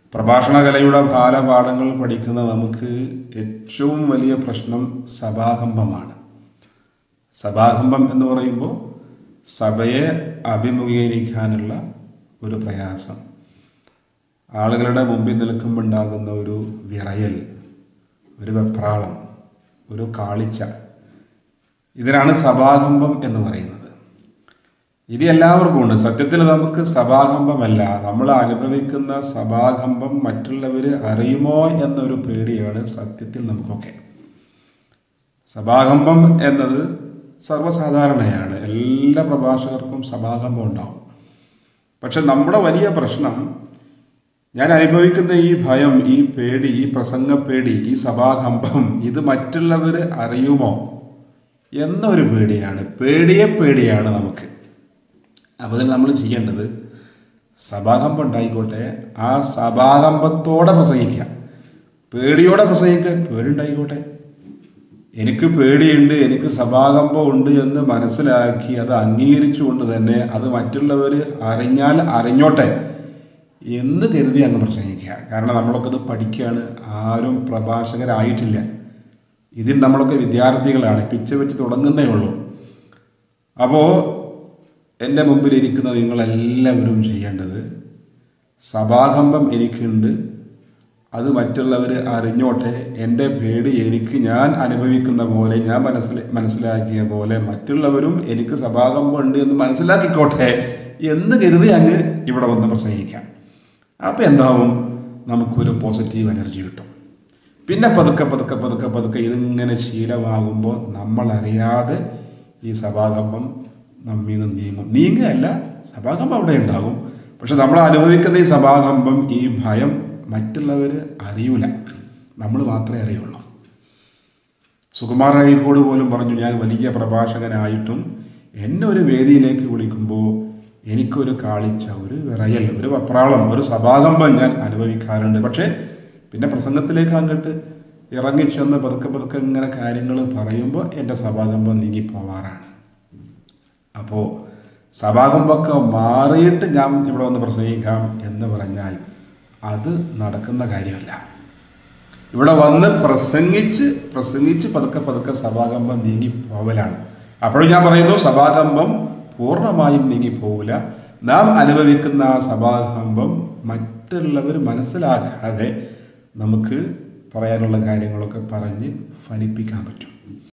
പ്രഭാഷണകലയുടെ ബാലപാഠങ്ങൾ പഠിക്കുന്ന നമുക്ക് ഏറ്റവും വലിയ പ്രശ്നം സഭാകമ്പമാണ്. സഭാകമ്പം എന്ന് പറയുമ്പോൾ സഭയെ അഭിമുഖീകരിക്കാനുള്ള ഒരു പ്രയാസം, ആളുകളുടെ മുമ്പിൽ നിൽക്കുമ്പോൾ ഉണ്ടാകുന്ന ഒരു വിറയൽ, ഒരു വെപ്രാളം, ഒരു കാളിച്ച, ഇതിനാണ് സഭാകമ്പം എന്ന് പറയുന്നത്. ഇത് എല്ലാവർക്കും ഉണ്ട്. സത്യത്തിൽ നമുക്ക് സഭാകമ്പമല്ല, നമ്മൾ അനുഭവിക്കുന്ന സഭാകമ്പം മറ്റുള്ളവർ അറിയുമോ എന്നൊരു പേടിയാണ് സത്യത്തിൽ നമുക്കൊക്കെ. സഭാകമ്പം എന്നത് സർവ്വസാധാരണയാണ്, എല്ലാ പ്രഭാഷകർക്കും സഭാകമ്പം ഉണ്ടാവും. പക്ഷെ നമ്മുടെ വലിയ പ്രശ്നം, ഞാൻ അനുഭവിക്കുന്ന ഈ ഭയം, ഈ പേടി, ഈ പ്രസംഗപ്പേടി, ഈ സഭാകമ്പം, ഇത് മറ്റുള്ളവർ അറിയുമോ എന്നൊരു പേടിയാണ്. പേടിയാണ് നമുക്ക്. അപ്പോൾ അതിൽ നമ്മൾ ചെയ്യേണ്ടത്, സഭാകമ്പം ഉണ്ടായിക്കോട്ടെ, ആ സഭാകമ്പത്തോടെ പ്രസംഗിക്കുക. പേടിയോടെ പ്രസംഗിക്കുക. പേടി ഉണ്ടായിക്കോട്ടെ, എനിക്ക് പേടിയുണ്ട്, എനിക്ക് സഭാകമ്പം ഉണ്ട് എന്ന് മനസ്സിലാക്കി അത് അംഗീകരിച്ചുകൊണ്ട് തന്നെ അത് മറ്റുള്ളവർ അറിഞ്ഞാൽ അറിഞ്ഞോട്ടെ എന്ന് കരുതി അങ്ങ് പ്രസംഗിക്കുക. കാരണം നമ്മളൊക്കെ ഇത് പഠിക്കുകയാണ്, ആരും പ്രഭാഷകരായിട്ടില്ല. ഇതിൽ നമ്മളൊക്കെ വിദ്യാർത്ഥികളാണ്, പിച്ച വെച്ച് തുടങ്ങുന്നേ ഉള്ളൂ. അപ്പോൾ എൻ്റെ മുമ്പിലിരിക്കുന്ന നിങ്ങളെല്ലാവരും ചെയ്യേണ്ടത്, സഭാകമ്പം എനിക്കുണ്ട്, അത് മറ്റുള്ളവർ അറിഞ്ഞോട്ടെ, എൻ്റെ പേടി എനിക്ക് ഞാൻ അനുഭവിക്കുന്ന പോലെ, ഞാൻ മനസ്സിലാക്കിയ പോലെ മറ്റുള്ളവരും എനിക്ക് സഭാകമ്പം ഉണ്ട് എന്ന് മനസ്സിലാക്കിക്കോട്ടെ എന്ന് കരുതി അങ്ങ് ഇവിടെ വന്ന് പ്രസംഗിക്കാം. അപ്പോൾ എന്താവും, നമുക്കൊരു പോസിറ്റീവ് എനർജി കിട്ടും. പിന്നെ പതുക്കെ ഇതിങ്ങനെ ശീലമാകുമ്പോൾ നമ്മളറിയാതെ ഈ സഭാകമ്പം നമ്മിൽ നിന്ന് നീങ്ങുകയല്ല, സഭാകമ്പം അവിടെ ഉണ്ടാകും. പക്ഷെ നമ്മൾ അനുഭവിക്കുന്ന ഈ സഭാകമ്പം, ഈ ഭയം മറ്റുള്ളവർ അറിയൂല, നമ്മൾ മാത്രമേ അറിയുള്ളൂ. സുകുമാർ അഴീക്കോട് പോലും പറഞ്ഞു, ഞാൻ വലിയ പ്രഭാഷകനായിട്ടും എന്നെ ഒരു വേദിയിലേക്ക് വിളിക്കുമ്പോൾ എനിക്കൊരു കാളിച്ച, ഒരു വിറയൽ, ഒരു വെപ്രാളം, ഒരു സഭാകമ്പം ഞാൻ അനുഭവിക്കാറുണ്ട്. പക്ഷേ പിന്നെ പ്രസംഗത്തിലേക്ക് അങ്ങോട്ട് ഇറങ്ങിച്ചെന്ന് പതുക്കെ ഇങ്ങനെ കാര്യങ്ങൾ പറയുമ്പോൾ എൻ്റെ സഭാകമ്പം നീങ്ങിപ്പോവാറാണ്. അപ്പോൾ സഭാകമ്പമൊക്കെ മാറിയിട്ട് ഞാൻ ഇവിടെ വന്ന് പ്രസംഗിക്കാം എന്ന് പറഞ്ഞാൽ അത് നടക്കുന്ന കാര്യമല്ല. ഇവിടെ വന്ന് പ്രസംഗിച്ച് പതുക്കെ സഭാകമ്പം നീങ്ങിപ്പോവലാണ്. അപ്പോഴും ഞാൻ പറയുന്നു, സഭാകമ്പം പൂർണ്ണമായും നീങ്ങിപ്പോവില്ല. നാം അനുഭവിക്കുന്ന ആ സഭാകമ്പം മറ്റുള്ളവർ മനസ്സിലാക്കാതെ നമുക്ക് പറയാനുള്ള കാര്യങ്ങളൊക്കെ പറഞ്ഞ് ഫലിപ്പിക്കാൻ പറ്റും.